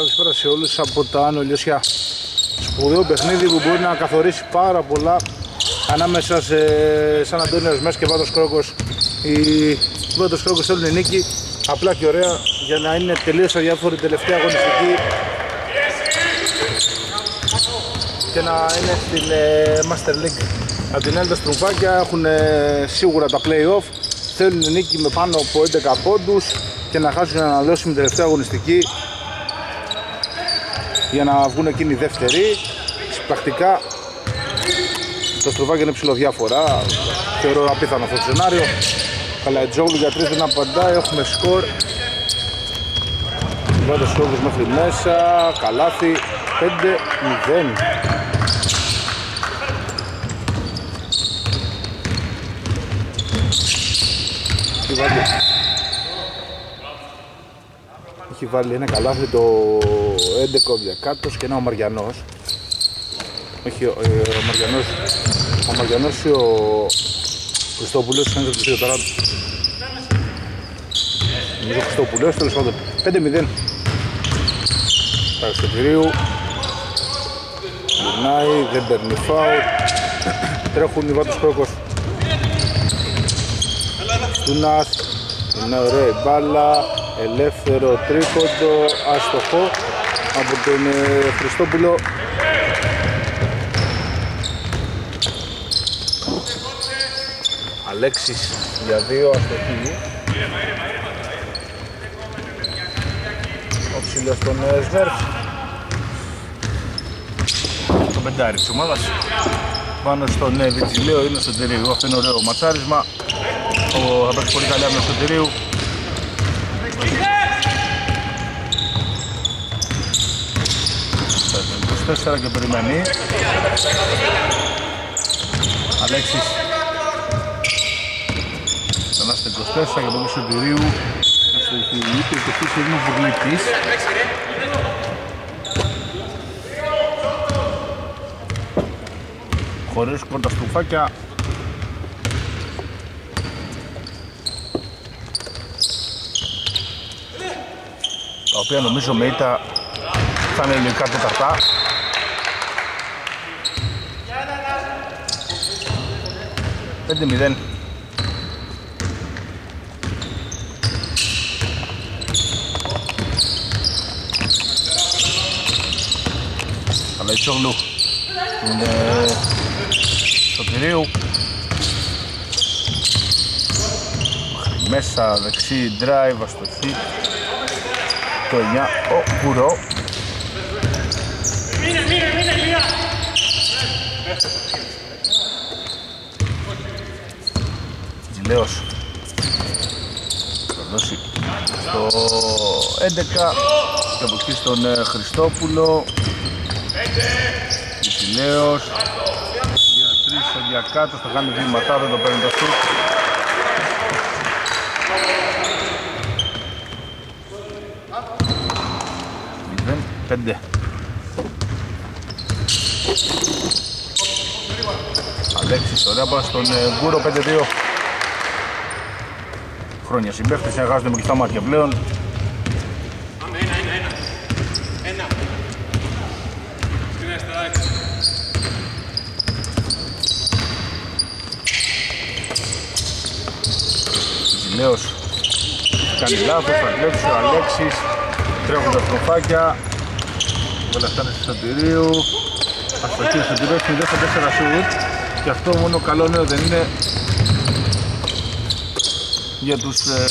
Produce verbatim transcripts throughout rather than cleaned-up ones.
Καλησπέρα σε όλους από τα Άνω Λιώσια. Σπουδαίο παιχνίδι που μπορεί να καθορίσει πάρα πολλά ανάμεσα σε Σαν Αντώνιος Μες και Βάτος Κρόκος. Η Βάτος Κρόκος θέλουν νίκη, απλά και ωραία, για να είναι τελείως αδιάφορη τελευταία αγωνιστική και να είναι στην ε, Master League. Από την άλλη τα στρουμφάκια έχουν ε, σίγουρα τα play-off, θέλουν νίκη με πάνω από έντεκα πόντους και να χάσουν να αναλώσουν την τελευταία αγωνιστική για να βγουν εκείνοι δεύτεροι. Πρακτικά το στροφάκι είναι ψηλοδιάφορα, θεωρώ απίθανο αυτό το σενάριο. Καλατζόγλου για τρεις δεν απαντάει, έχουμε σκορ. Βάτος Κρόκος μέχρι μέσα, καλάθι, πέντε μηδέν. Έχει βάλει ένα καλάθι το έντεκα ο Διακάτος και ένα ο Μαριανός. Όχι, ο, ο Μαριανός, ο Μαριανός και ο Χριστόπουλος, είναι το δύο τώρα. Νομίζω ο Χριστόπουλος, τέλος πάντων. πέντε μηδέν. Αριστοτηρίου. Γυρνάει, δεν παίρνει φάουλ. Τρέχουν οι Βάτος Κρόκος. Στούνας, είναι ωραία η μπάλα. Ελεύθερο τρίποντο, άστοχο από τον ε, Χριστόπουλο. Αλέξης για δύο, αστοχή. Ο ψηλός των ε, Σμέρφ. Το πεντάρι της ομάδας. Πάνω στον ε, Βιτζιλέο είναι στον Τερίου. Αυτό είναι ωραίο ματσάρισμα. Ο, θα παίξει πολύ καλή άμυνα στον Τερίου. είκοσι τέσσερα και περιμένει. Αλέξης. Ξανά στο είκοσι τέσσερα για τον πίσω του Ρίου. Στο είκοσι και πίσω είναι ο Βουρλίτης. Χωρίς κοντά στουφάκια. Τα οποία νομίζω με ήττα θα είναι λογικά τέταρτα. πέντε μηδέν. Καλαϊτσόγλου είναι Σωτηρίου. Μέσα δεξί drive αστοχή. Το εννιά ο Κουρό. Τζιλέος θα δώσει το έντεκα και από εκεί στον ε, Χριστόπουλο. Τζιλέος για τρεις στο διακάτω, θα κάνει βήματα, δεν το παίρνει το σουτ. μηδέν πέντε. Αλέξης, ωραία πας στον ε, Γκούρο, πέντε δύο. Χρόνια συμπαίχτες, συνεργάζονται με κλειστά μάτια πλέον. Ζηλέος κάνει λάθος, θα κλέψει ο Αλέξης. Τρέχουν τα στροφάκια. Όλα αυτά είναι στο Σωτηρίου. Αστοχή στο Σωτηρίου, έχει μηδέν στα τέσσερα σουτ. Και αυτό μόνο καλό νέο δεν είναι για τους ε,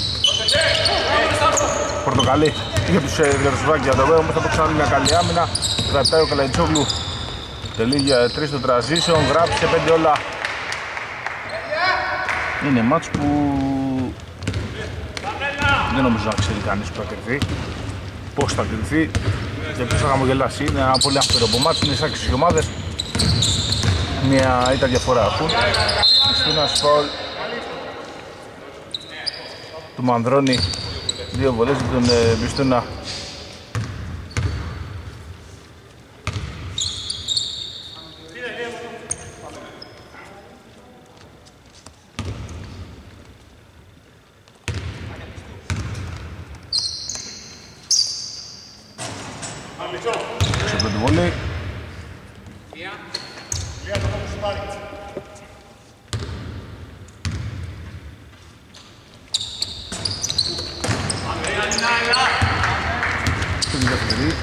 πορτοκαλί, για τους ε, Σβάκια. Το βέβαια θα παίξουν άλλη μια καλή άμυνα. Κρατάει ο Καλαϊτσόγλου. Τελεί για τρεις στο transition, γράψε πέντε όλα. Είναι μάτς που δεν νομίζω να ξέρει κανείς που θα κρυφθεί, πώς θα κρυφθεί και ποιος θα χαμογελάσει. Είναι ένα πολύ άμφερο από μάτς, είναι σάξεις οι ομάδες. Μια ήττα διαφορά έχουν. Στούνας φαουλ του Μανδρώνη. Δύο βολές με τον ε, Μπιστούνα. στο πρώτο βόλι. Στην δεύτερη.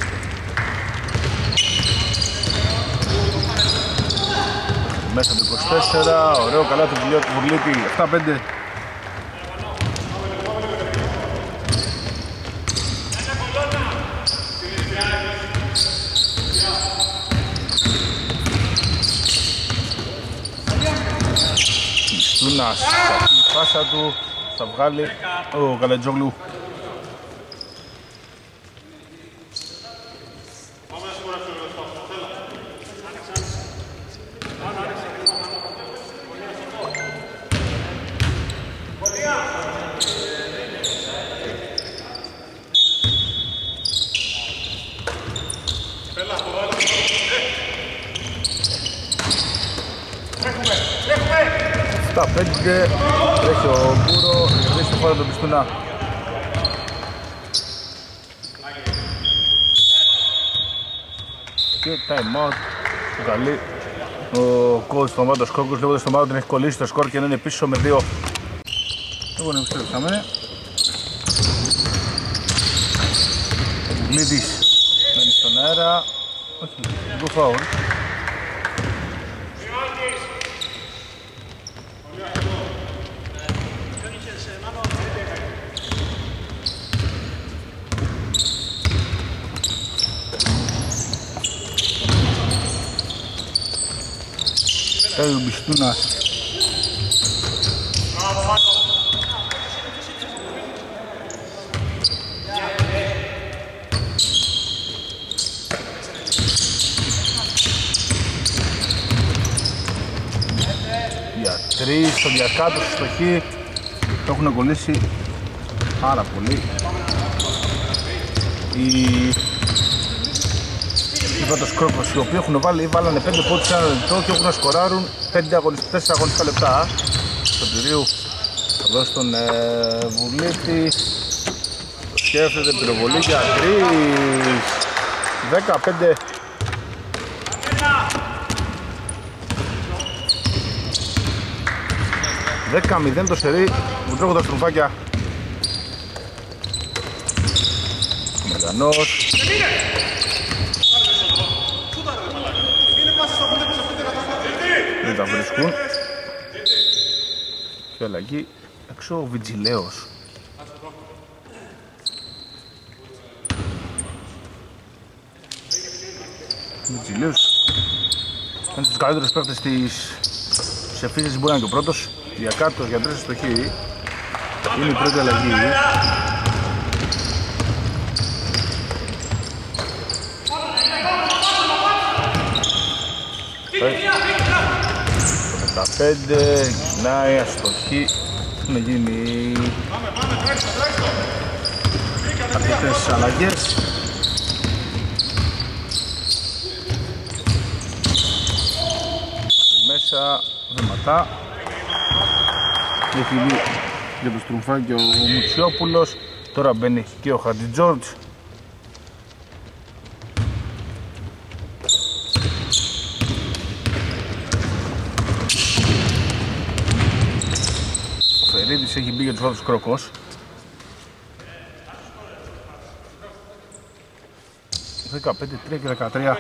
Μέσα το είκοσι τέσσερα, ωραίο καλά το βιβλίο του Βουρλίτη, επτά πέντε. Μιστούνας, η πάσα του θα βγάλει ο Καλατζόγλου. Στα πέντε τρέχει ο Μπούρο, κερδίσει τη φορά τον Πιστούνα. Και time out που καλεί ο coach των Βάντος Κόκκους, λέγοντας τον Μάρο την έχει κολλήσει το σκορ και να είναι πίσω με δύο. Εγώ να επιστρέψαμε. Ο Γκλίδης μένει στον αέρα. Όχι, go foul. Θέλει ο Μπιστούνας. Για τρεις, στο διακάτω, στο χ. Το έχουν κολλήσει πάρα πολύ. Οι οι Βάντος Κρόκος, οι οποίοι έχουν βάλει, βάλανε πέντε πόντους σε ένα λεπτό και έχουν να σκοράρουν πέντε τέσσερα αγωνιστικά λεπτά. Στον Τυρίου θα δώσει τον ε, Βουλίτη. Το σκέφτεται, πυροβολή για τρεις. δεκαπέντε. δέκα μηδέν το σερί, μου τρώγουν τα στρουφάκια. Ο Μεγανός. Δεν τα βρίσκουν. Και αλλαγή έξω ο Βιτζιλέος. Ο Βιτζιλέος είναι τους καλύτερους παίκτες της εφήσης, μπορεί να είναι και ο πρώτος. Διακάτος για τρεις στο χ. Είναι η πρώτη αλλαγή. δεκαπέντε, γυρνάει, αστοχή. Έχουν γίνει αρκετές αλλαγές. Μέσα, βήματα. Έχει βγει για το στρουφάκι ο Μουτσιόπουλος. Τώρα μπαίνει και ο Χατζιτζόρτζ. Ο Φερίδης έχει μπει για τους Βάδους Κρόκος. δεκαπέντε τρία και δεκατρία.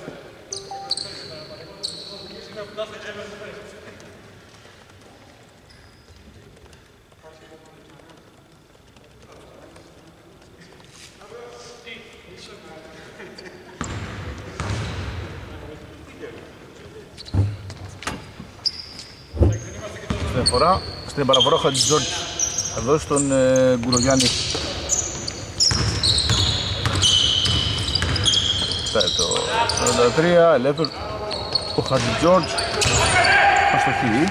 Στην φορά, στην παραφορά ο Χατζιτζόρτζ θα δώσει τον ε, Γκουρογιάννη. Φτάει το σαράντα τρία, ελεύθερος ο Χατζιτζόρτζ αστοχή.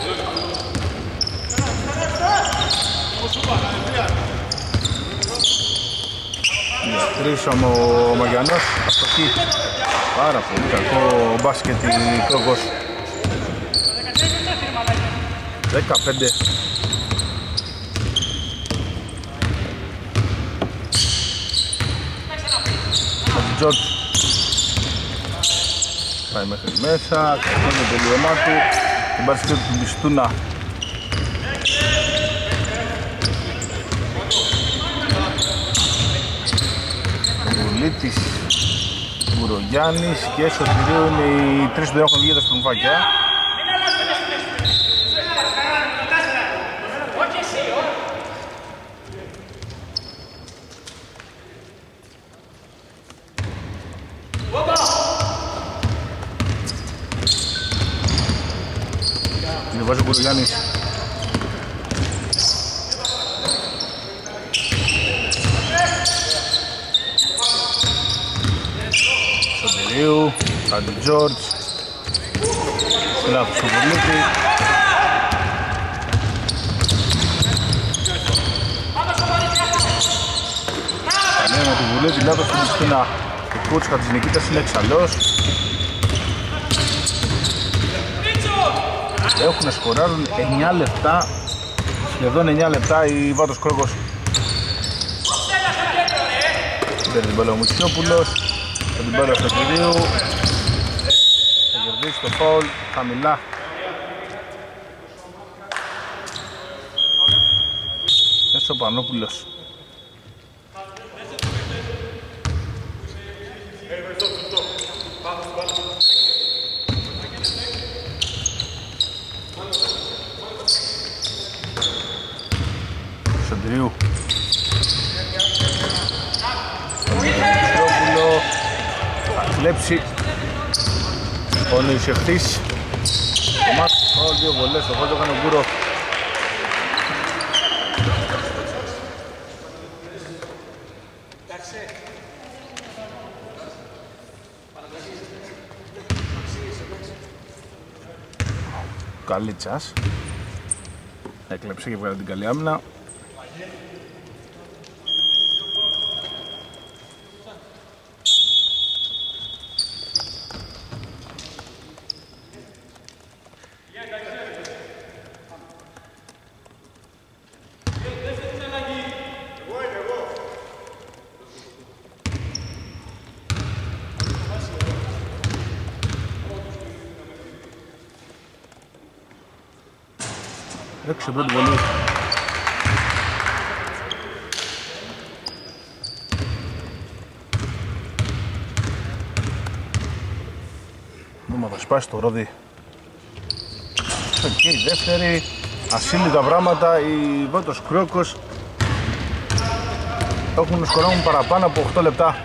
Για τρεις ο Μαγιανός, αστοχή. Πάρα πολύ κακό μπάσκετ η Κρόκος. δεκαπέντε. Τζορτζ. Πάει μέχρι μέσα, καθώς το τελείωμά του. Την πάρει σκέτου του Μπιστούνα. Βουλίτης, Γουρογιάννης και Σωτηρίου είναι οι τρεις που δεν έχουν βγει τα στρουμφάκια. Βάζει ο Γουρογιάννης. Σωτηρίου, Αντιτζόρτζ. Λάθος στο Βουλίτη. Κανένα του Βουλίτη, λάθος στην Χριστίνα. Ο κόουτς Χατζηνικήτας είναι εξαλλός. Έχουν να σκοράρουν εννιά λεπτά, σχεδόν εννιά λεπτά η Βάτος Κρόκος. Παίρνει την μπάλα ο Μουτσιόπουλος, θα την μπάλα στο Κυρίου, θα κερδίσει το φάουλ, χαμηλά. Έσω ο Πανόπουλος. Σαντρίου. Μουτσιόπουλο. Θα κλέψει ο Νησιεχτής. Το μάτς, όλες δύο βολές, το χώρο έκανε ο Γκούρο. Καλίτσας. Έκλεψε και βγάλε την καλή άμυνα. Έξω πρώτη βολή. Δούμε θα σπάσει το ρόδι. Και η δεύτερη. Ασύλλητα πράγματα. Οι Βότος Κρόκος έχουν σκοράρουν παραπάνω από οκτώ λεπτά.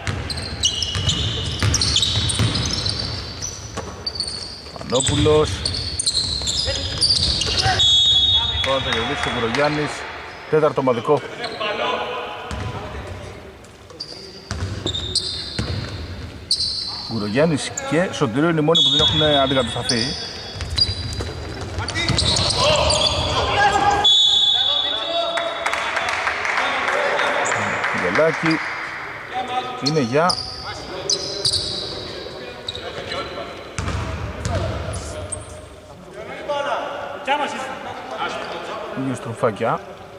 Πανόπουλος. Τώρα θα κερδίσει ο Γουρογιάννης, τέταρτο ομαδικό. Γουρογιάννης και Σωτηρίου είναι οι μόνοι που δεν έχουν αντικατασταθεί. Γελάκι είναι για δύο στροφάκια.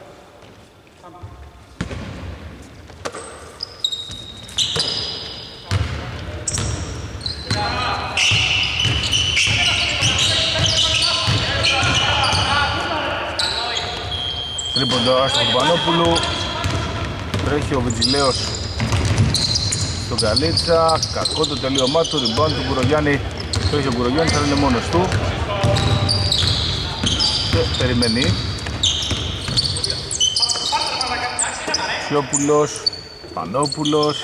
Τρίποντο άστο του Πανόπουλου. Τρέχει ο Βιτζιλέος στον Καλίτσα. Κακό το τελείωμά του. Rebound του Γουρογιάννη. Τρέχει ο Γουρογιάννης, αλλά είναι μόνος του. Και περιμένει. Σιόπουλος, Πανόπουλος,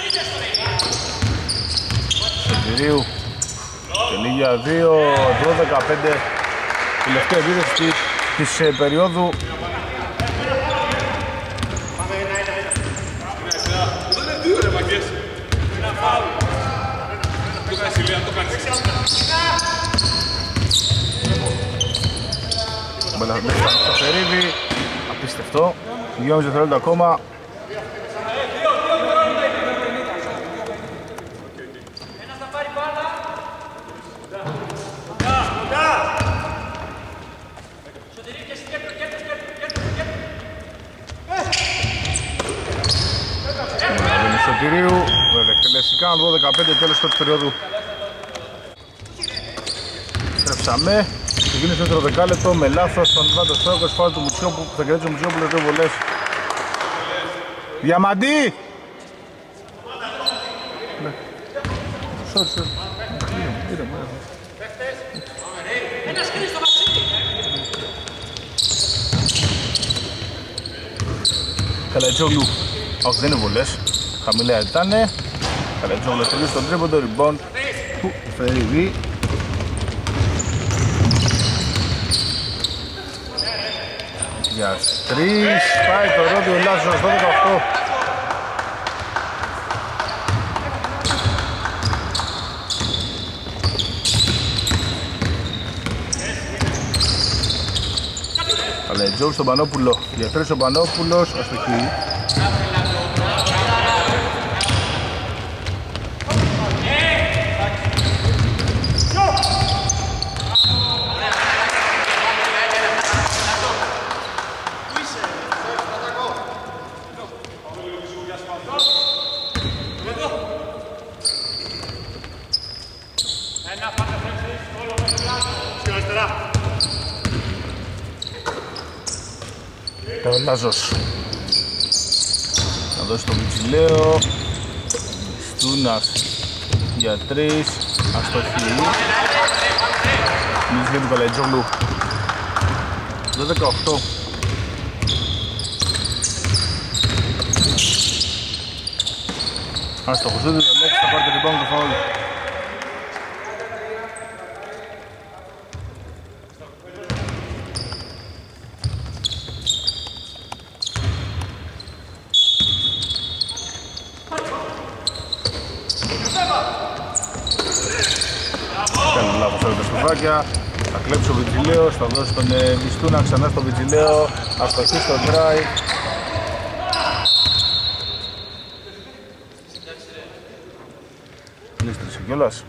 Σωτηρίου. Τελεί για δύο, δώδεκα πέντε. Τελευταία επίδευση της ε, περίοδου. Μπαλαβές στο Φερίδι, απίστευτο, δυόμισι δευτερόλεπτα ακόμα. Σωτηρίου, εκτελεστικά, δώδεκα πέντε τέλος πρώτης περίοδου. Στρέψαμε. Ξεκίνησε το δεύτερο δεκάλεπτο με λάθος στον Βάντο Στρόκος, φάουλ του Μουτσιόπουλου που θα κερδίσει ο Μουτσιόπουλος δύο βολές. Διαμαντή! Sorry, sorry. Καλατζόγλου, όχι δεν είναι βολές, χαμηλά ήτανε. Καλατζόγλου αστελεί στον τρίποντο, rebound του Φερίδη. Για τρεις, πάει το ρόντιο Λάζος, δώδεκα οκτώ. Καλατζόγλου στον Πανόπουλο, για τρεις ο Πανόπουλος, αστοχή. Λάζος θα δώσει το Βιτσιλέο. Στούνας για τρεις, αστοχή. Μίλησε για του Καλατζόγλου, δώδεκα οκτώ. Αστοχός του Δελέξ, θα πάρει το rebound του φάουλ. Θα κλέψει ο Βιτζιλέος, θα δώσει τον Μιστούνα ξανά στο Βιτζιλέο, αστοχή στο drive. Λίστρισε κιόλας.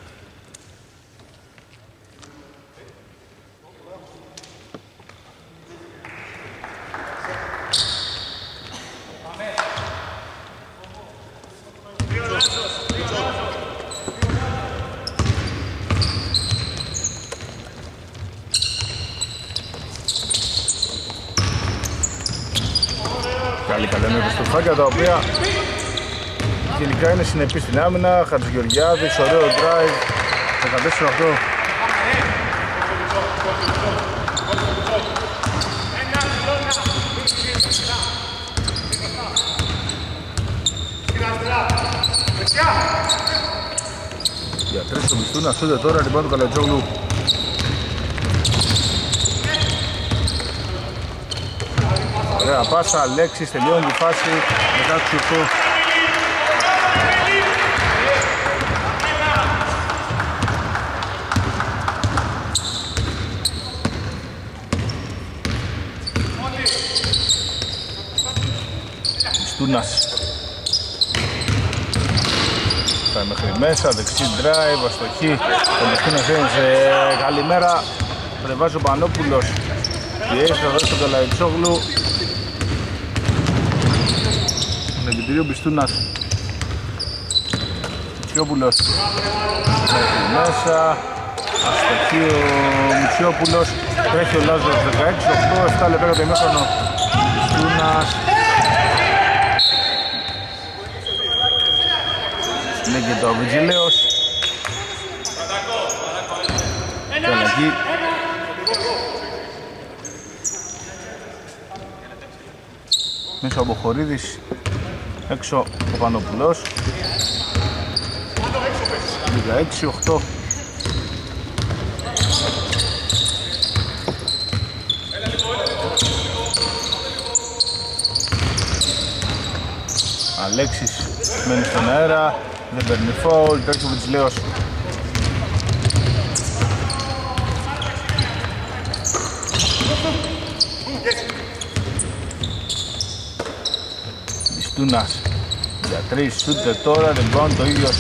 Τα οποία γενικά είναι συνεπή στην άμυνα. Χατζηγεωργιάδης, ωραίο drive, δεκατέσσερα οκτώ. Για τρεις το μισθούν, ασούνται τώρα, λοιπόν του Καλατζόγλου. Ωραία πάσα, Αλέξης, τελειώνει τη φάση, δεκαέξι οκτώ. Στούνας. Πάει μέχρι μέσα, δεξί drive, αστοχή. Ο Μιστούνας ένιωσε καλημέρα. Πρεβάζει ο Πανόπουλος. Πιέζει, θα δώσει τον Καλατζόγλου. Με επιτηρεί ο Μπιστούνας. Μητσιόπουλος μέχρι μέσα, αστοχή ο Μητσιόπουλος. Τρέχει ο Λάζος, δεκαέξι οκτώ, επτά λεπτά για το ημίχρονο. Μπιστούνας λέγεται ο Βιτζιλέος. Αλλαγή. Μέσα ο Μποχορίδης, έξω ο Πανόπουλος. Δεκαέξι οκτώ. Αλέξης μένει στον αέρα, δεν παίρνει φάουλ, τρέχει ο Βιτζιλέος. Μιστούνας για τρεις, σούτε τώρα, rebound το ίδιο.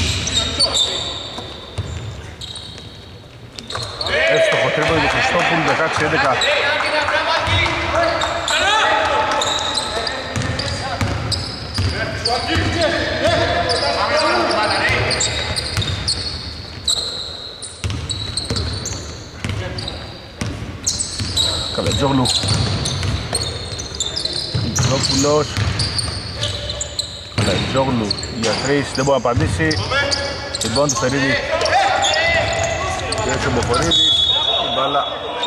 Εύστοχο τρίποντο του Χριστόπουλου, δεκαέξι έντεκα. Χριστόπουλος. Καλατζόγλου για τρεις, δεν μπορεί να απαντήσει. Λοιπόν του Φερίδη. Και έτσι ο Μποχορίδης. Η μπάλα.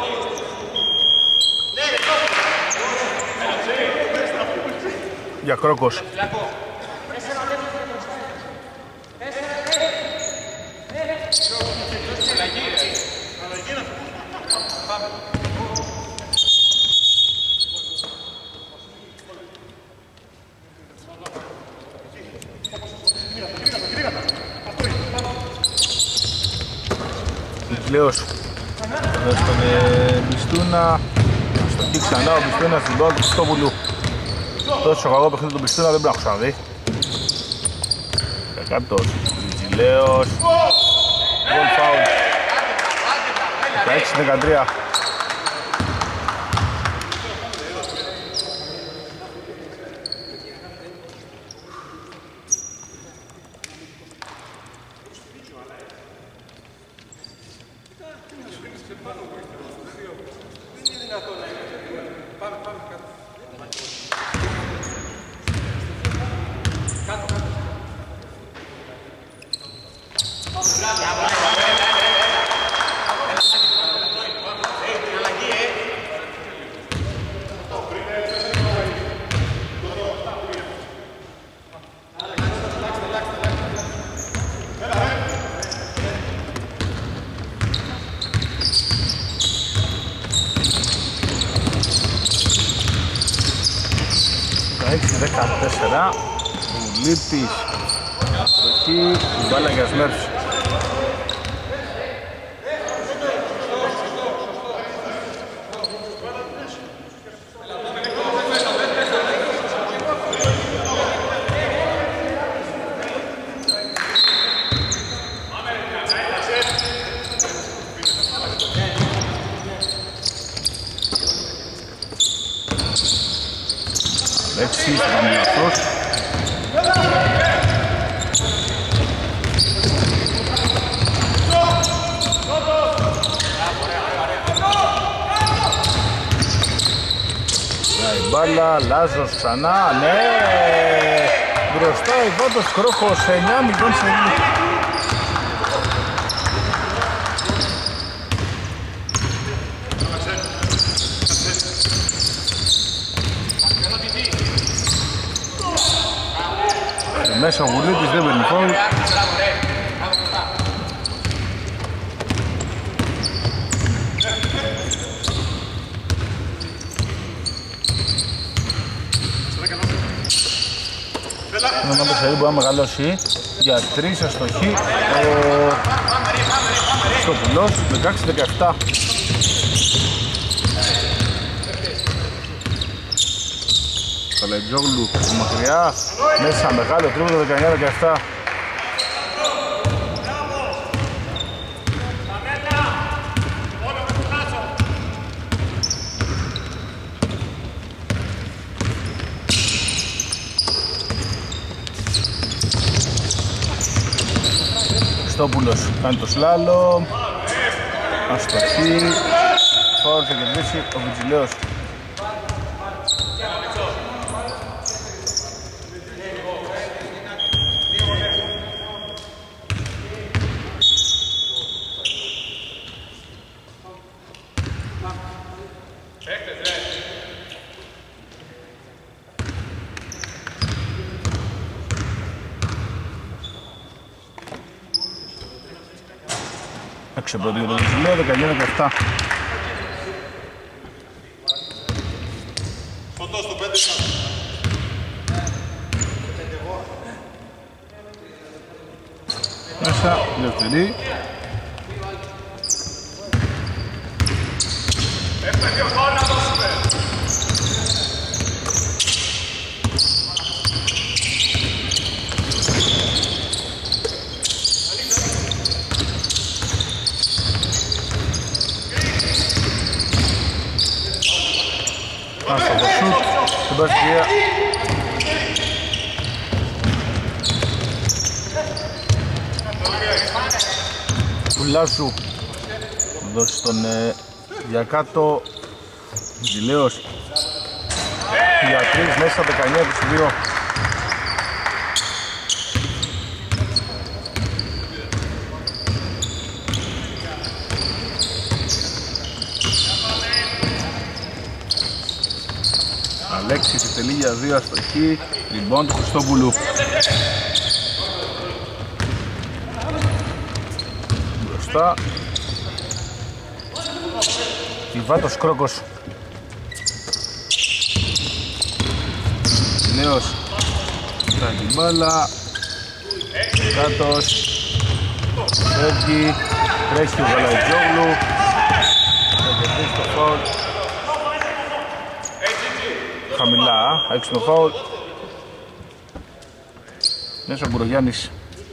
Για Κρόκος. Λεός εδώ στον ε, Μπιστούνα, στον πει ξανά ο Μπιστούνα στην μπάλα του Χριστόπουλου. Τόσο κακό παιχνίδι του Μπιστούνα δεν πρέπει να έχω ξαναδεί. Κακάτος, Βιτζιλέος, γκολ φάουλ, δεκαέξι δεκατρία. δεκαέξι δεκατέσσερα. Βουλίτης. Εκεί η μπάλα για Σμέρφς. Λέξη, θα κάνει λαθός. Η μπάλα, Λάζος ξανά, ναι! Μπροστά η Βάτος Κρόκος, εννιά μηδέν σε λίγο. Μέσα ο Γουλίτης δεν παίρνει φάουλ. Ένα Μπεσσαρή μπορεί να μεγαλώσει για τρεις αστοχή ο Χριστόπουλος, δεκαέξι δεκαεπτά. Καλατζόγλου μακριά, μέσα μεγάλο τρίποντο, δεκαεννιά δεκαεπτά. Χριστόπουλος κάνει το σλάλο, αστοχή, φάουλ θα κερδίσει ο Βιτζιλέος. Έξω πρώτη για το Βιτζιλέο, δεκαεννιά δεκαεπτά. Μέσα, δεύτερη. Πάσα το σουτ, στην παστία. Κουλάσου, θα δώσει στον ε, διακάτω Βιτζιλέος. για τρεις μέσα δεκαεννιά είκοσι δύο. Αλέξης εκτελεί για δύο αστοχή, rebound του Χριστόπουλου. Μπροστά Ιβάτος Κρόκος. Νέος θα την μπάλα, Κάτος, φεύγει, τρέχει ο Γαλαϊτζόγλου, θα κερδίσει το φάουλ. Χαμηλά, έξινο φάουλ. Μέσα ο Μπουρογιάννης.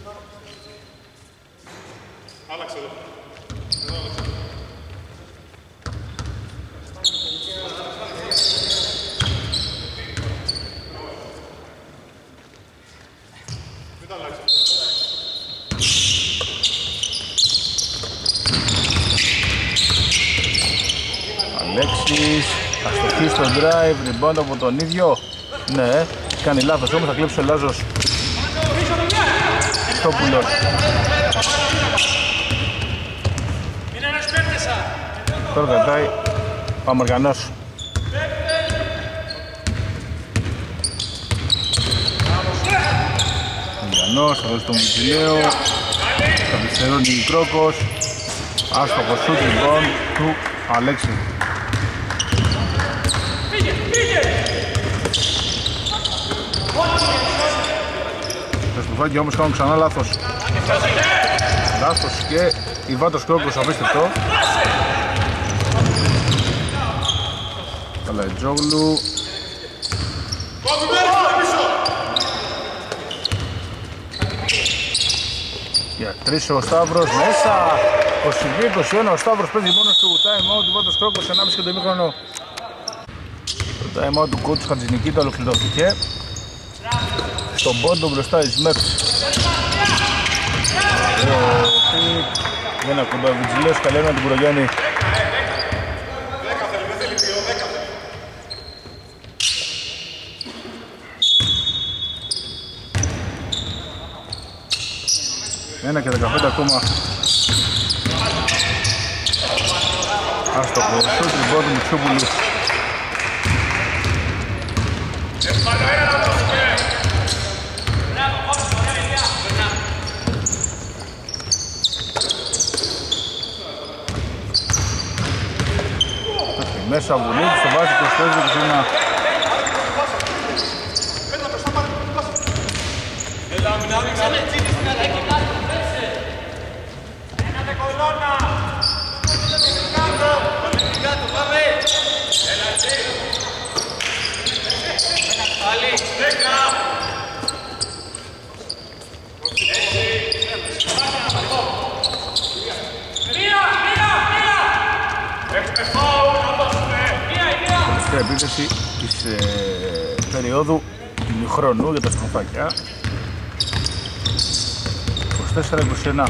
Αλέξης, αστοχή στο drive, rebound από τον ίδιο. Ναι, κάνει λάθος όμως, θα κλέψει ο Λάζος. Χριστόπουλος. Τώρα κρατάει ο Αμαργανός. Αμαργανός, θα δώσει τον Μουτσιλέο. Θα δευτερώνει η Κρόκος. Άστοχο σούτ λοιπόν του Αλέξη. Το στουφάκι όμως κάνουν ξανά λάθος. Λάθος και Ιβάτος Κρόκος απίστευτο. Καλαϊτζόγλου. Για τρεις ο Σταύρος μέσα. είκοσι δύο είκοσι ένα ο Σταύρος παίζει μόνος του. Time out του Ιβάτος Κρόκος, ενάμιση και το ημίχρονο. Το time out του κότσου Χατζηνικήτα ολοκληρώθηκε. Στον πόντο μπροστά η Σμεφ. Ένα κομπά Βιτζιλέος, καλένα την Μπουρογιάννη. Ένα και δεκαπέντε ακόμα. Άστοχο σούτ, λοιπόν του Μητσόπουλου. Μέσα Βουλίδης, το βάζει είκοσι τέσσερα είκοσι ένα. Επίθεση της ε, περίοδου ημιχρόνου για τα στροφάκια. είκοσι τέσσερα είκοσι ένα.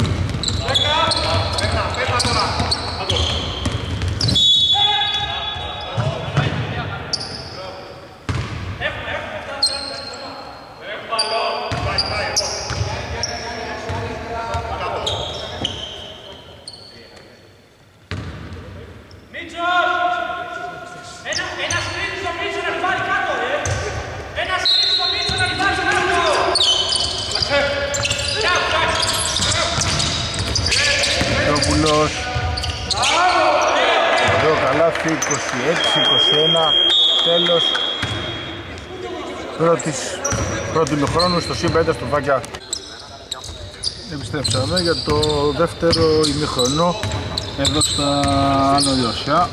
Εδώ καλάθι, είκοσι έξι είκοσι ένα, τέλος πρώτης, πρώτου ημιχρόνου στο ΣΥΜΠΑ έντας του Βάκια. Επιστρέψαμε για το δεύτερο ημιχρονό εδώ στα Ανωδιώσια.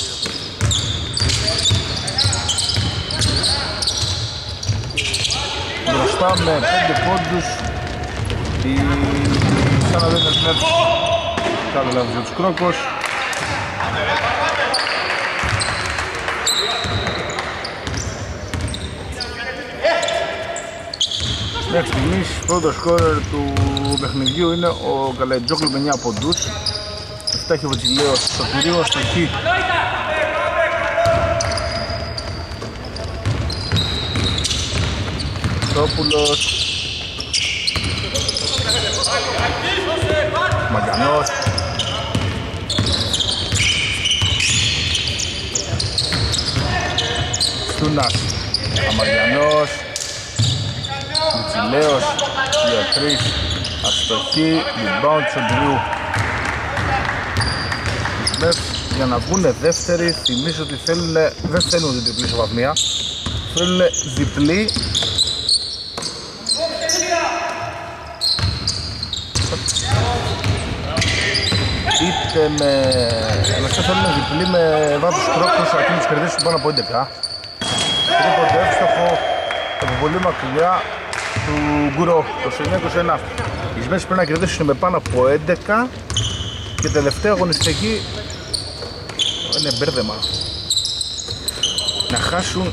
Μπροστά με πέντε πόντους η Σαναδένια Σμέρτ. Καλό λάθος για τους Κρόκος. Μέχρι στιγμής πρώτο σκόρερ του παιχνιδιού είναι ο Καλαϊτζόγλου με εννιά πόντους. Εφτά έχει ο Βατσιλέος στο κυρίο αστοχή. Χριστόπουλος. Μαγκανός. Στούνας. Αμαριανός. Μητσιλέος. Για τρεις. Αστοχή. Rebound Τσοντριού. Για να βγουν δεύτεροι, θυμίζω ότι θέλουν, δεν θέλουν την διπλή ισοβαθμία, θέλουν διπλή. Είτε με... Αναστά θέλουν διπλή με βάθος κρόκος, αρκεί να τους κερδίσουν πάνω από έντεκα. Τρίποντο εύστοχο από πολύ μακριά του Γκουρό, είκοσι εννέα είκοσι ένα. Οι Σμέρς πρέπει να κερδίσουν με πάνω από έντεκα και τελευταία αγωνιστική είναι μπέρδεμα. Να χάσουν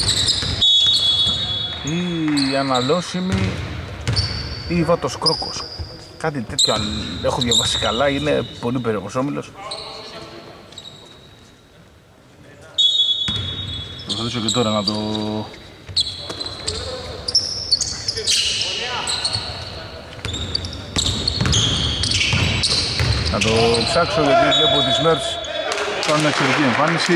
ή αναλώσιμοι ή βάτος κρόκος. Κάτι τέτοιο αν έχω διαβάσει καλά, είναι πολύ περίεργος όμιλος. Θα προσπαθήσω και τώρα να το... να το ψάξω γιατί βλέπω τις Σμέρς κάνουν μια εξαιρετική εμφάνιση.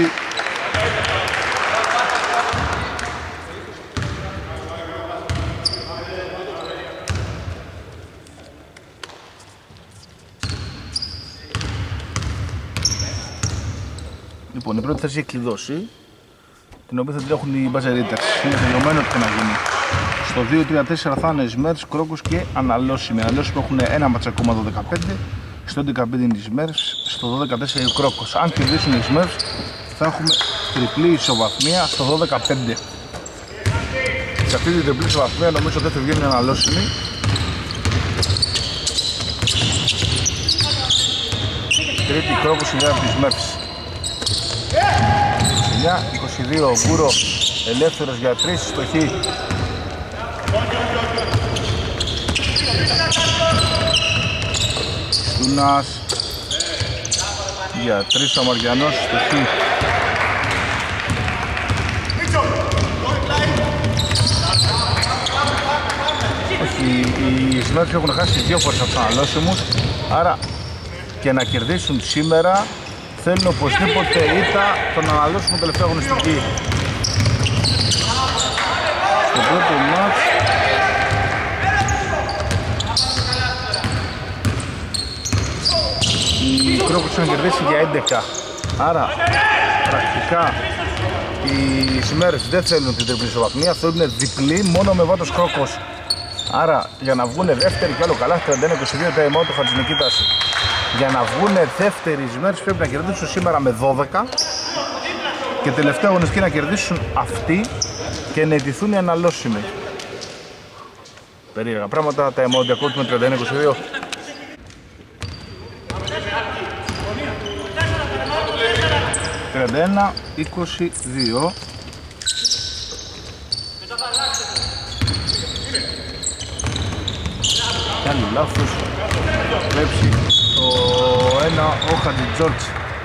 Λοιπόν, η πρώτη θέση έχει κλειδώσει, την οποία θα την έχουν οι μπαζερίτες. Είναι τελειωμένο ότι να γίνει. Στο δύο τρία τέσσερα θα είναι Σμέρς, Κρόκος και αναλώσιμοι. Αναλώσιμοι έχουν ένα μάτς ακόμα δώδεκα πέντε. Στο έντεκα πέντε είναι οι Σμέρς, στο δώδεκα τέσσερα ο Κρόκος. Αν κερδίσουν οι Σμέρς θα έχουμε τριπλή ισοβαθμία στο δώδεκα πέντε. Σε αυτή την τριπλή ισοβαθμία νομίζω δεν θα βγαίνει αναλώσιμη. Τρίτη Κρόκος είναι από τις Σμέρς. είκοσι εννέα είκοσι δύο ο Γκούρο ελεύθερος για τρεις, στοχή. Στούνας για τρεις ο Μαριανός, στοχή. Όχι, οι Σμέρς έχουν χάσει δύο φορές από τους αναλώσιμους, άρα και να κερδίσουν σήμερα θέλουν οπωσδήποτε ήττα τον αναλώσιμο τελευταία αγωνιστική. Στο πρώτο μάτς οι Κρόκος έχουν κερδίσει για έντεκα, άρα πρακτικά οι Σμέρς δεν θέλουν την τριπλή ισοβαθμία, θέλουν διπλή μόνο με βάτος Κρόκος. Άρα για να βγουν δεύτεροι κι άλλο καλά, τριάντα ένα είκοσι δύο time out ο Χατζηνικήτας. Για να βγουν δεύτεροι οι Σμέρς πρέπει να κερδίσουν σήμερα με δώδεκα και τελευταία αγωνιστική να κερδίσουν αυτοί και να αιτηθούν οι αναλώσιμοι. Περίεργα πράγματα, τα time out διακόπτουμε τριάντα ένα είκοσι δύο. τριάντα ένα είκοσι δύο. Κάνει λάθος, κλέψει το ένα ο Χατζιτζόρτς.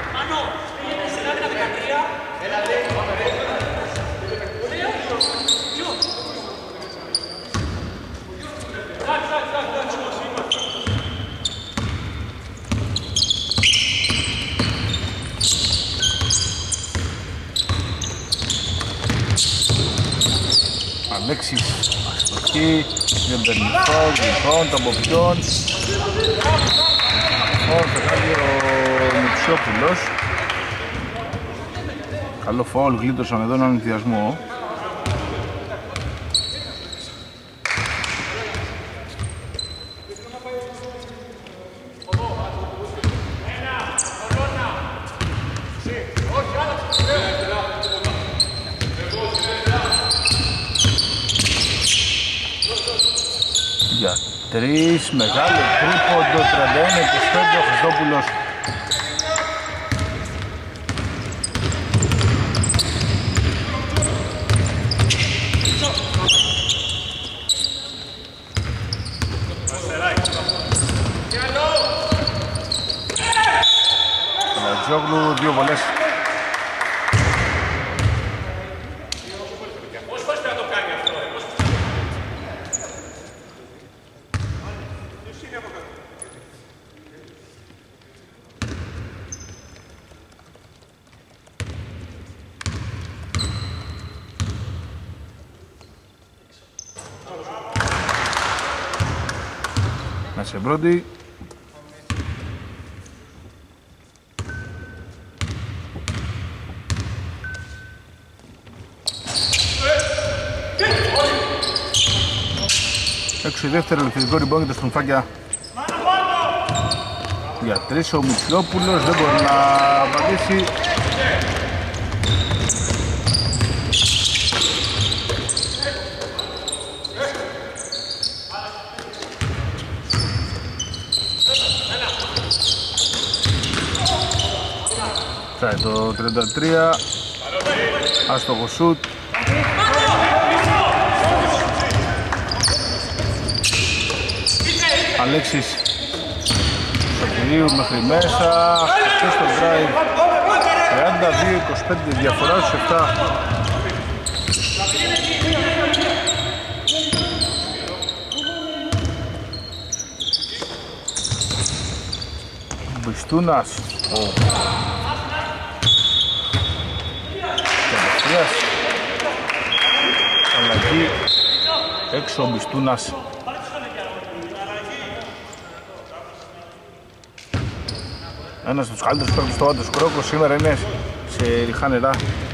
Αλέξης, αστοχή, δεν παίρνει φάουλ, λοιπόν, το από ποιον. Φάουλ θα κάνει ο Μητσιόπουλος. Καλό φάουλ, γλίτωσαν εδώ έναν ενθουσιασμό. Τρεις, μεγάλο τρίποντο, τριάντα ένα είκοσι πέντε ο Χριστόπουλος. Λατζόγλου, δύο βολές. σε πρώτη. Έξω η δεύτερη ελευθερικό ριμπόν για τα Στρομφάκια. Για τρεις ο Μητσιόπουλος, δεν μπορεί να απαντήσει. Φτάει το τριάντα τρία, άστοχο σουτ. Αλέξης Σωτηρίου μέχρι μέσα, αυτό στο drive. Τριάντα δύο είκοσι πέντε διαφορά στους επτά. Μπιστούνας, ο Κανταστρίας, αλλαγή, έξω ο Μπιστούνας. Ένας από τους καλύτερους παίκτες στο Άντρος Κρόκος σήμερα είναι σε ριχά νερά.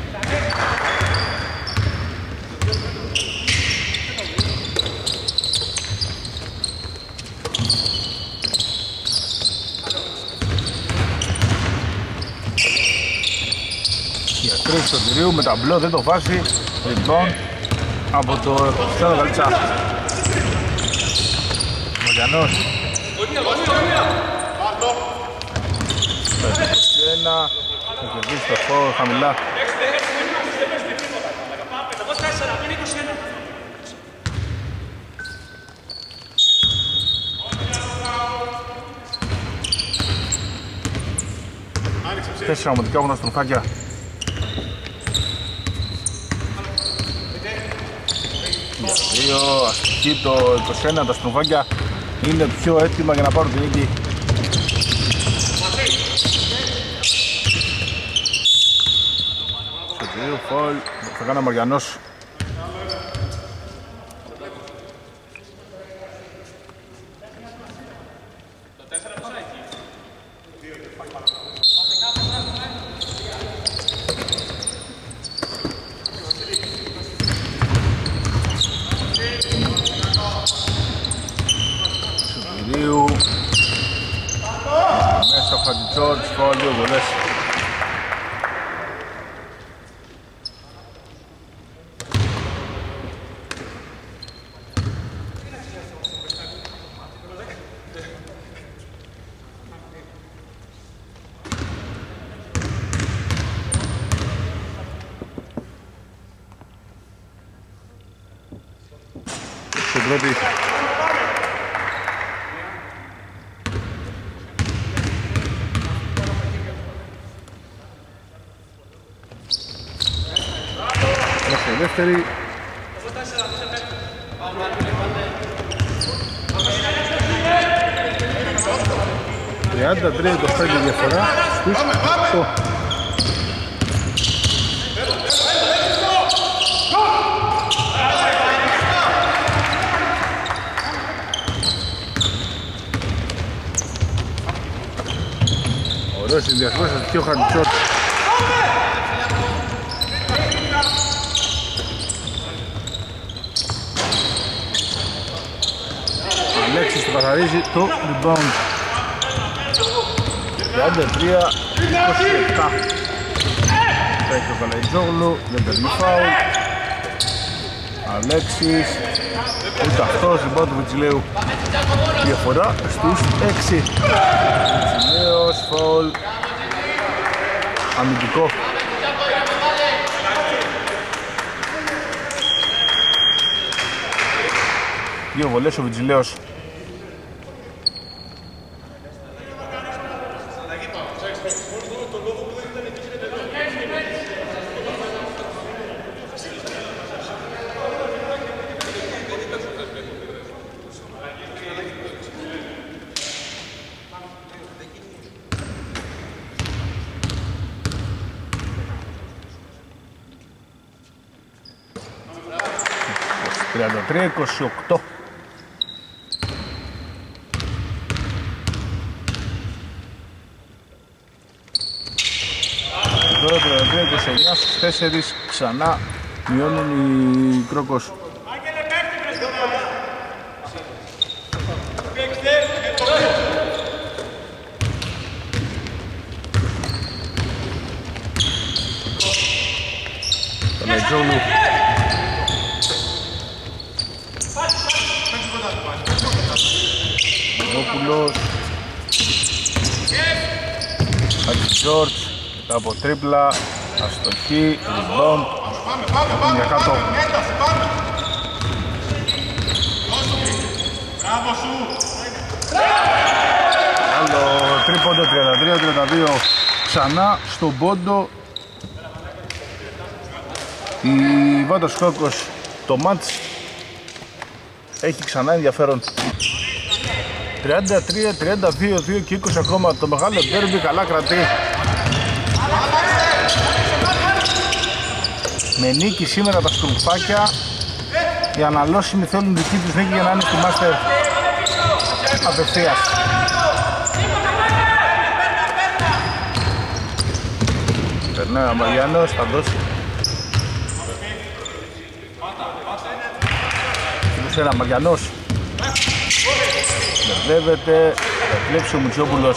Για τρεις του Σωτηρίου με ταμπλό, δεν το βάζει. Rebound από το Χριστιανό Γαλτσά. Μαριανός. Ένα, θα κερδίσει το φόρ χαμηλά. Τέσσερα ομαδικά έχουν Στρομφάκια. Δύο, αστική το είκοσι ένα, τα Στρομφάκια είναι πιο έτοιμα για να πάρουν την νίκη. Φόλ, θα κάνει ο Μαριανός. Σωτηρίου. Μέσα ο Χατζητσόρτς, φόλ, δύο βολές. Πρώτη. Μέχρι η δεύτερη. τριάντα τρία είκοσι πέντε διαφορά στους οκτώ. Ωραίος συνδυασμός, και ο Χαντιτσότ. Αλέξης το καθαρίζει το rebound. τριάντα τρία είκοσι επτά. Θα έχει ο Καλαϊτζόγλου, δεν παίρνει φάουλ. Αλέξης, ούτε αυτός, rebound του Βιτζιλέου. Διαφορά στους έξι. Βιτζιλέος, φάουλ. Αμυντικό. Δύο βολές ο Βιτζιλέος. τριάντα τρία είκοσι οκτώ. ένα στους τέσσερις ξανά μειώνουν οι Κρόκος. Καλετζόγλου. Μαρόπουλος. Χατζιτζόρτς μετά από τρίπλα, αστοχή, rebound, για κάτω. Άλλο τρίποντο, τριάντα τρία τριάντα δύο ξανά στον πόντο. Η Βάτος Κρόκος, το μάτς έχει ξανά ενδιαφέρον. τριάντα τρία τριάντα δύο δύο και είκοσι ακόμα, το μεγάλο ντέρμπι καλά κρατεί. Με νίκη σήμερα τα στρουμφάκια, οι αναλώσιμοι θέλουν δική τους νίκη για να είναι στη Μάστερ απευθείας. Περνάει ο Μαριάνος, θα δώσει. Φίλος ένα Μαριάνος. Μπερδεύεται, θα κλέψει ο Μητσόπουλος.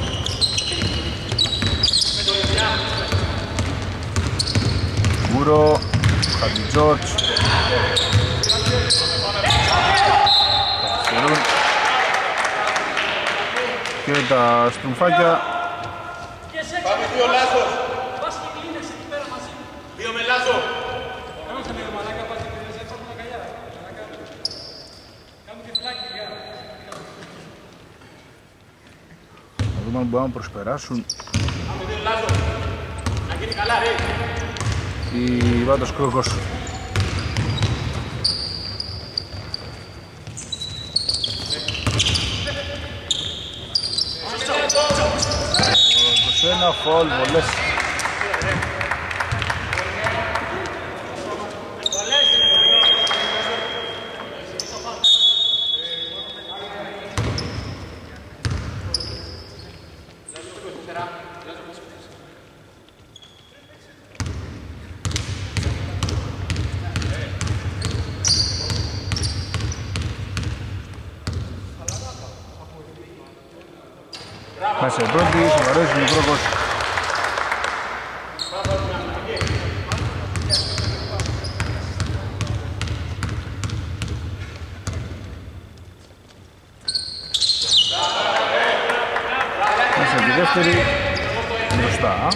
Γούρο, Χατζιτζόρτς. Καθυστερούν και τα στρουμφάκια. Πάμε δύο Λάζος. Δύο με Λάζο. Θα δούμε αν μπορούν να προσπεράσουν η Βάτος Κρόκος. είκοσι ένα φολ, βολές. Μέσα η πρώτη, σοβαρός ο Κρόκος. Μέσα τη δεύτερη, μπροστά.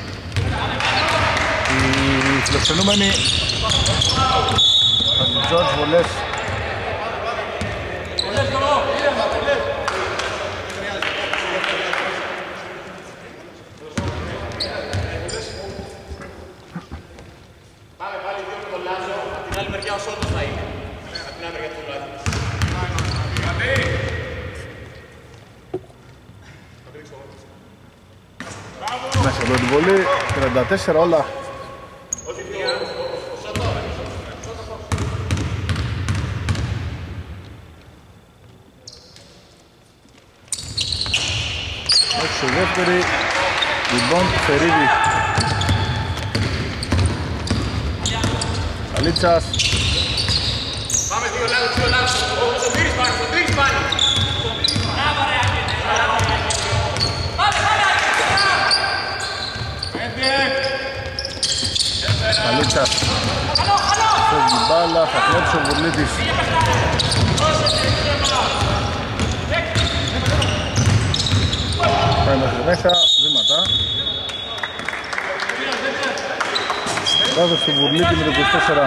Οι φιλοξενούμενοι Χατζιτζόρτς, βολές. Μέσα από την βολή, τριάντα τέσσερα όλα. Έξω η δεύτερη, λοιπόν, Φερίδη. Καλίτσας. Πάμε δύο Λάζος, δύο Λάζος. Στο τρεις πάλι, στο τρεις πάλι. Καλίτσας. Φεύγει η μπάλα, θα κλέψει ο Βουρλίτης. Πάει μέχρι μέσα, βήματα. Βάζω στο Βουρλίτη με το είκοσι τέσσερα.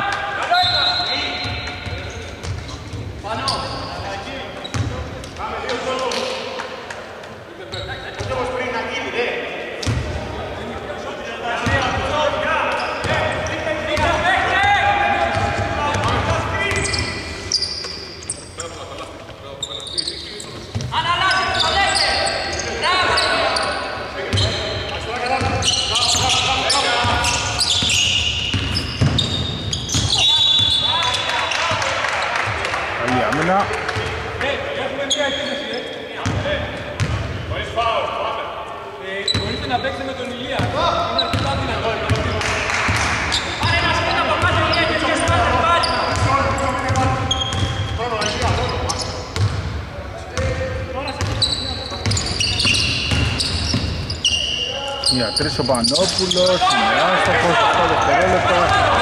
Για τρεις ο Πανόπουλος, είναι άστοχος, οκτώ δευτερόλεπτα.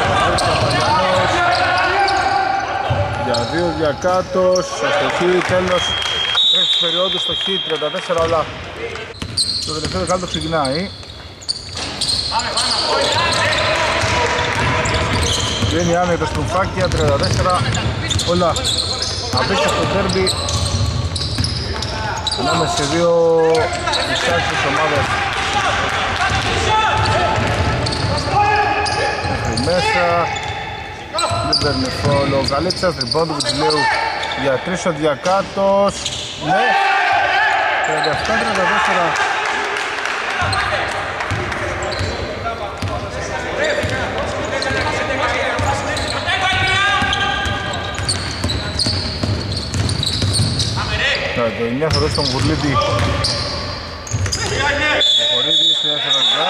Για δύο Διακάτος, αστοχή, τέλος. Τρέχει περίοδου στο χ, τριάντα τέσσερα όλα. Το τελευταίο δεκάλεπτο ξεκινάει. Βγαίνει άνετα στον Φάκια, τριάντα τέσσερα όλα. Απίστευτο τέρμπι ανάμεσα σε δύο εξάρτητες ομάδες. Μέχρι μέσα δεν παίρνει φόλο ο Καλίτσας, τριμπών του Βιτζιλέου για τρεις ο Διακάτος. Ναι, τριάντα επτά τριάντα τέσσερα. Το εννιά θα δώσει τον Βουρλίτη. Ο Βουρλίτης σε δεύτερα.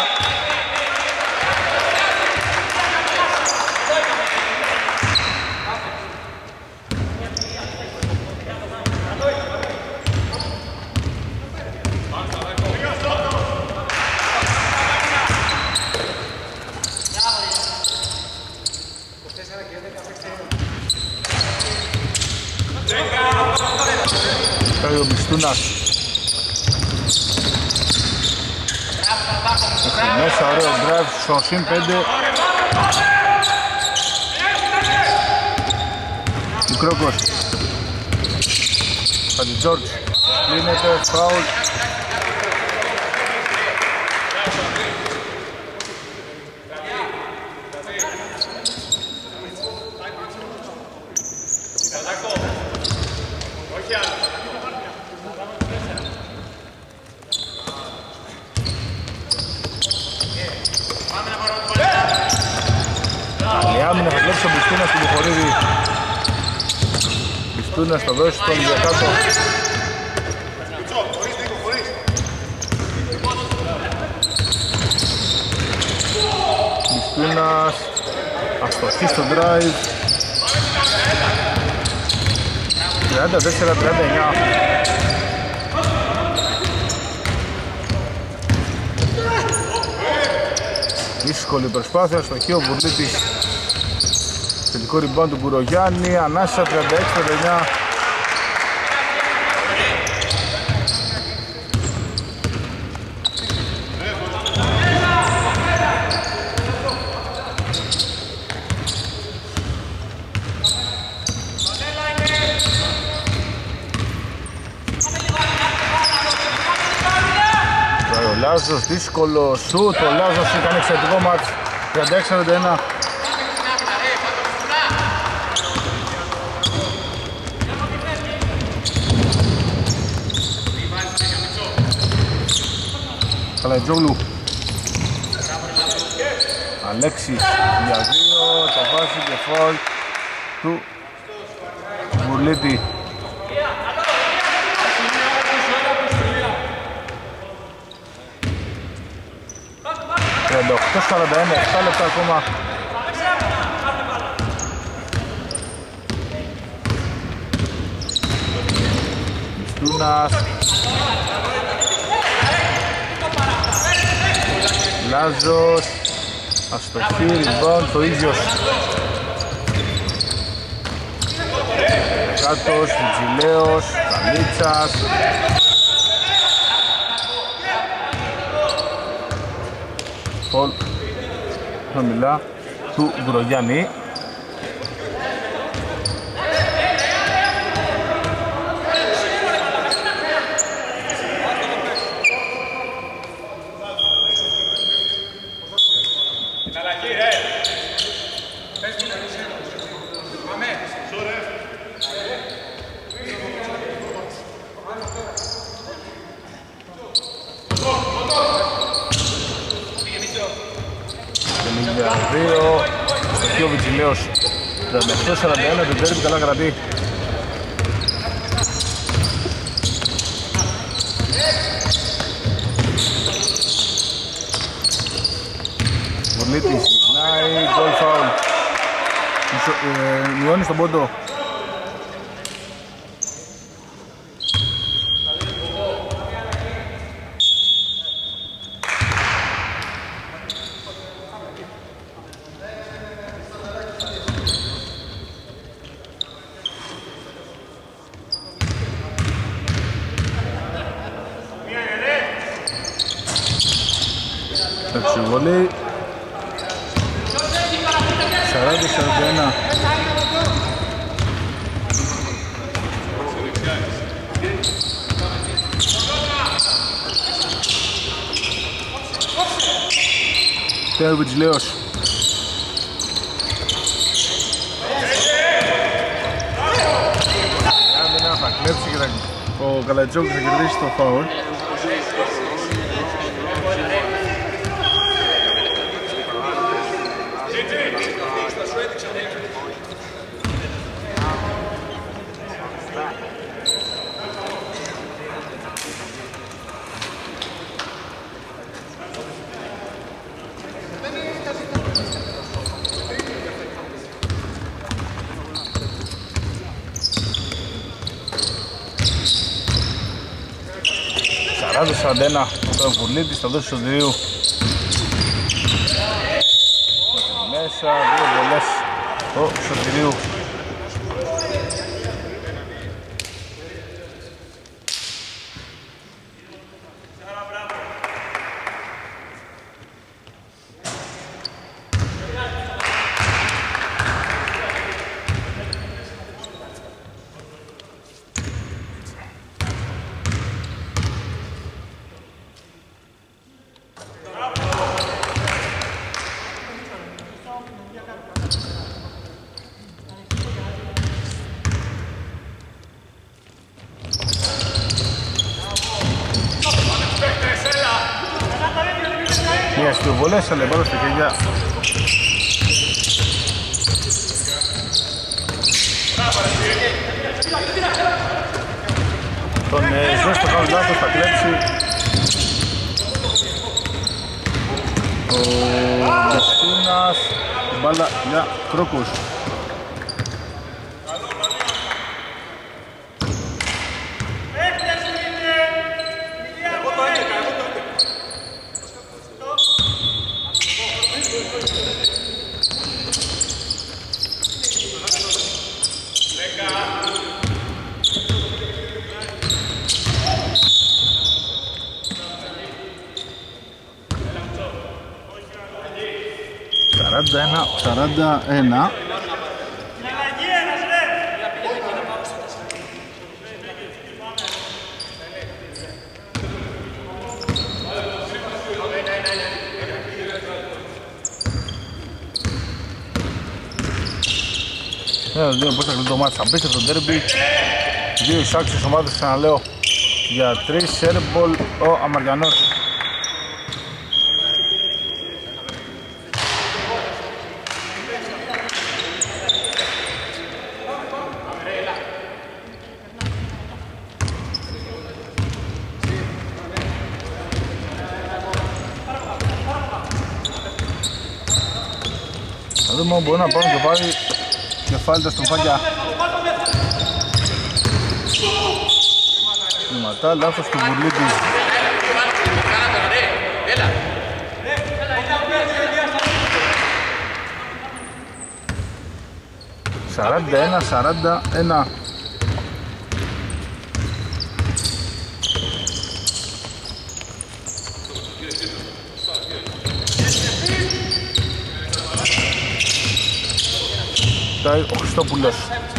Πάει ο Μπιστούνας. Έχει μέσα ωραίο drive στο συν πέντε. Μικρόκος. Χατζιτζόρτζ. Κλείνεται, φάουλ. Άμυνα θα κλέψει ο Μπιστούνας του Μποχορίδη. Μπιστούνας θα δώσει στον Διακάτο. Μπιστούνας αστοχή στο drive. τριάντα τέσσερα τριάντα εννιά. Δύσκολη προσπάθεια, αστοχή ο Βουρλίτης. Τελικό rebound του Μπουρογιάννη, ανάσα τριάντα έξι τριάντα εννιά. Τώρα ο Λάζος, δύσκολο σουτ, ο Λάζος έκανε εξαιρετικό μάτς, τριάντα έξι τριάντα ένα. Καλατζόγλου. Αλέξης για δύο, το βάζει και φόλ του Βουρλίτη. τριάντα οκτώ σαράντα ένα, επτά λεπτά ακόμα. Μιστούνας. Λάζος, αστοχή, rebound, το ίδιος. Κάτος, Βιτζιλέος, Καλίτσας. Πολ, χαμηλά, του Γκρογιάννη. δύο, εκεί ο Βιτζιλέος τριάντα οκτώ σαράντα ένα, την τέρμι καλά κρατεί. Βουρλίτης, γυρνάει, goal foul. Μειώνει στον πόντο. βολέι. σαράντα σαράντα ένα. Τέρβιτς Λέος. Άμυνα θα κλέψει και θα... ο Καλατζόκης θα κερδίσει το φάουλ. σαράντα σαράντα ένα το Βουλίτης, θα δώσει στο δύο. Μέσα, δύο βολές το Σωτηρίου. Μία στις βολές, αλλά μπάλα στα χέρια. Τον Σβές το κάνει λάθος, θα κλέψει ο Μεσίνας, μπάλα για Κρόκους. σαράντα ένα σαράντα ένα. Ένα δούμε πώς θα κλείσει το μάτς. Απίστευτο ντέρμπι. Δύο εισάξιες ομάδες, ξαναλέω, για τρεις. Σέρμπολ ο Αμαριανός. Θα δούμε αν μπορεί να πάρουν και πάρει κεφάλι τα στροφάκια. Βηματά, λάθος του Βουρλίτη. σαράντα ένα σαράντα ένα. Ο Χριστόπουλος.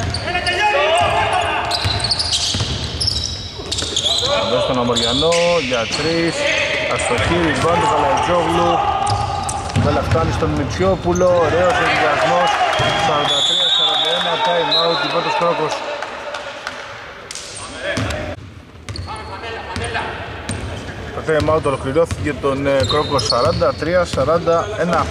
Εδώ στον Αμοριανό για τρεις. Αστοχή, ριμπάν του Καλατζόγλου. Βέλα φτάνει στον Μητσιόπουλο. Ωραίος ενδιασμός. σαράντα τρία σαράντα ένα. Time out. Κυπώτος Κρόκος. Το time out ολοκληρώθηκε τον Κρόκος σαράντα τρία σαράντα ένα.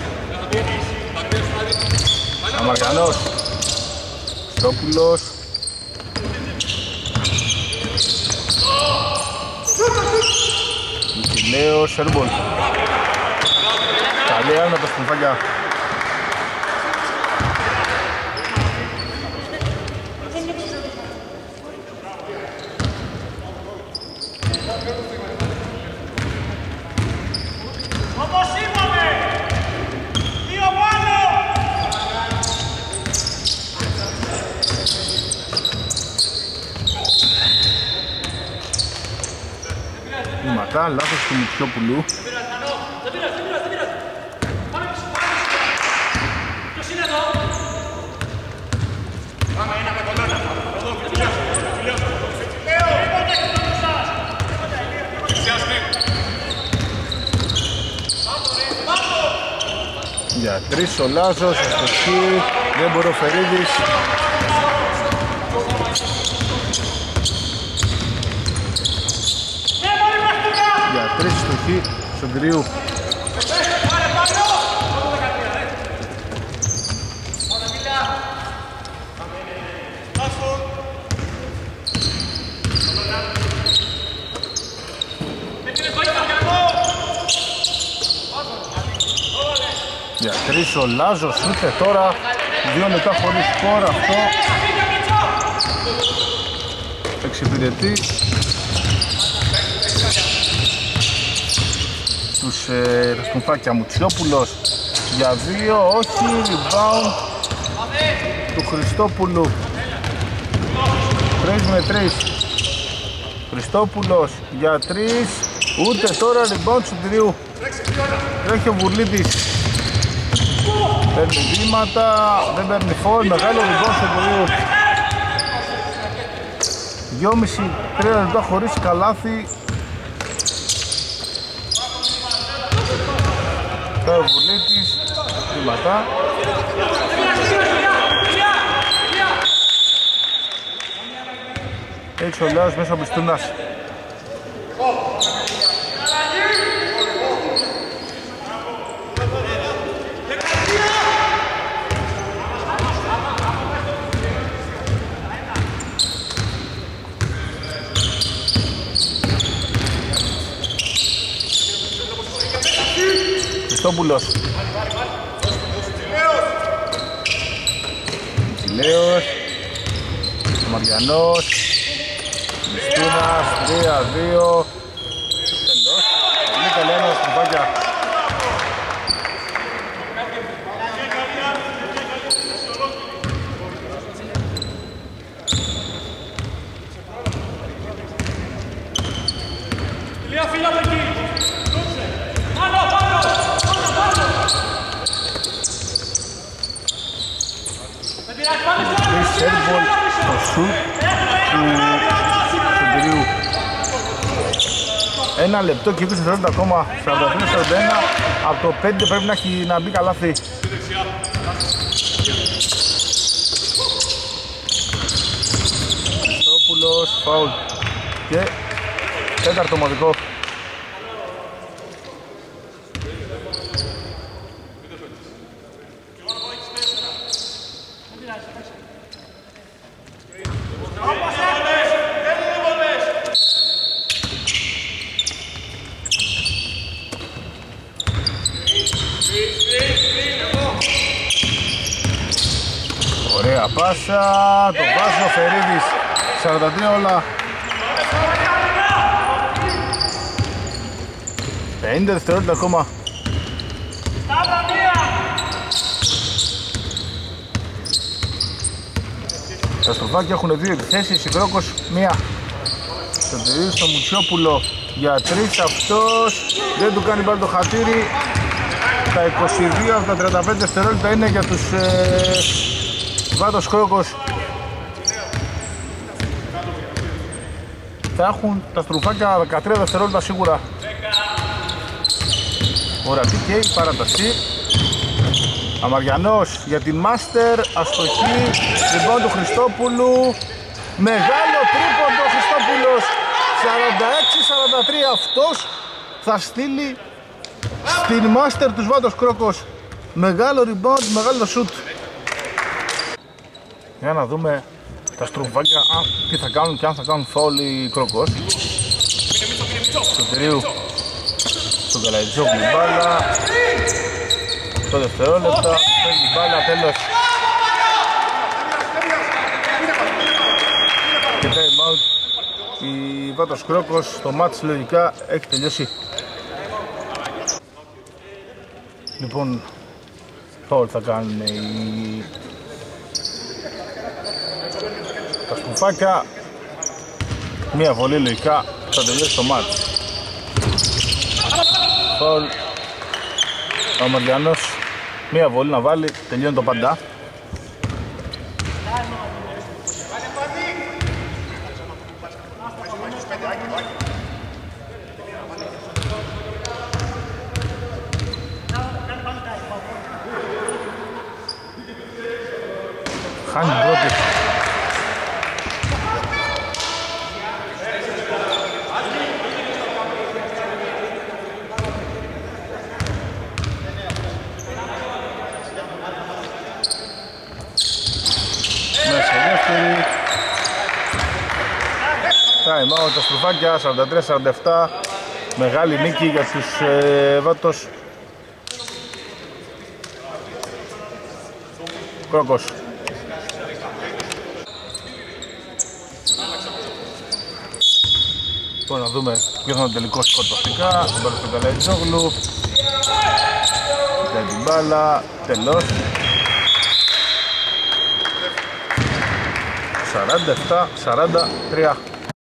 Αμαριανός. Χριστόπουλος. Μικυλαίος, Σέρμπολ. Καλή άλμα τα σκουφάκια. Λάθος του Μητσιόπουλου. Για τρεις ο Λάζος, αστοχή, δεν μπορεί ο Φερίδης. Για τρεις αστοχή, Σωτηρίου. Για τρεις ο Λάζος, ούτε τώρα, δύο λεπτά χωρίς σκορ, αυτό εξυπηρετεί τους ε, Ραστουμφάκια. Μουτσιόπουλος για δύο, όχι, rebound του Χριστόπουλου. Τρεις με τρεις, Χριστόπουλος για τρεις, ούτε τώρα, rebound του Τριού. Τρέχει ο Βουρλίτης, παίρνει βήματα, δεν παίρνει φόρ, μεγάλο rebound του Τριού. δυόμισι τρία λεπτά χωρίς καλάθι. Τώρα ο Βουλίτης, βήματα. Έτσι ο Λάος μέσα ο Μπιστούνας. Χριστόπουλος, Τσιλέος, Μαριανός, Μιστούνας, τρία δύο. Τέλος, πολύ καλά ένα σκουμπάκια. Σέρμπολ στο σουτ του Σωτηρίου. Ένα λεπτό και είκοσι δευτερόλεπτα ακόμα, σαράντα τρία σαράντα ένα. Από το πέντε πρέπει να έχει να μπει καλάθι. Χριστόπουλος, φάουλ και τέταρτο ομαδικό. Ωραία πάσα, το βάζει ο Φερίδης, σαράντα τρία όλα. πενήντα δευτερόλεπτα ακόμα. Τα στροφάκια έχουν δύο επιθέσεις, η Κρόκος μία. Στον τελείο στο Μουτσιόπουλο για τρεις, αυτός δεν του κάνει πάλι το χατήρι. Τα είκοσι δύο από τα τριάντα πέντε δευτερόλεπτα είναι για τους ε, Βάτος Κρόκος. Θα έχουν τα στρουφάκια δεκατρία δευτερόλεπτα σίγουρα. Ωραία, τι καίει, παράταση. Αμαριανός για την Μάστερ, αστοχή, λοιπόν του Χριστόπουλου. Μεγάλο τρίποντο Χριστόπουλος, σαράντα έξι σαράντα τρία. Αυτός θα στείλει στην Μάστερ τους Βάτος Κρόκος. Μεγάλο rebound, μεγάλο shoot. Για να δούμε τα στρουβάκια, α, τι θα κάνουν και αν θα κάνουν φάουλ οι Κρόκος. Σωτηρίου στον Καλαϊτζόγλου μπάλα. Το δευτερόλεπτα, παίρνει μπάλα, τέλος. Και time out. Η Βάτος Κρόκος, το μάτς λογικά έχει τελειώσει. Λοιπόν, φάουλ θα κάνουν οι... τα σκουφάκια. Μία βολή λογικά θα τελειώσει το μάτς. Φάουλ. Ο Μαριανός μία βολή να βάλει, τελειώνει το πάντα. Χάνει την πρώτη. Μέσα δεύτερη. Time out τα στρουφάκια, σαράντα τρία σαράντα επτά. Μεγάλη νίκη για τους ε, Βάτος. Κρόκος. Λοιπόν, να δούμε ποιος είναι ο τελικός σκορ τακτικά. Την μπάλα στον Καλαϊτζόγλου. Για την μπάλα, τελώς. σαράντα επτά σαράντα τρία.